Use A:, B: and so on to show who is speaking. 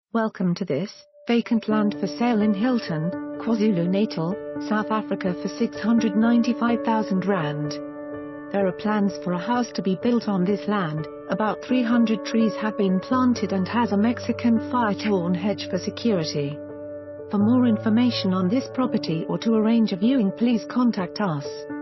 A: Welcome to this vacant land for sale in Hilton, KwaZulu Natal, South Africa for R695,000. There are plans for a house to be built on this land. About 300 trees have been planted and has a Mexican firethorn hedge for security. For more information on this property or to arrange a viewing, please contact us.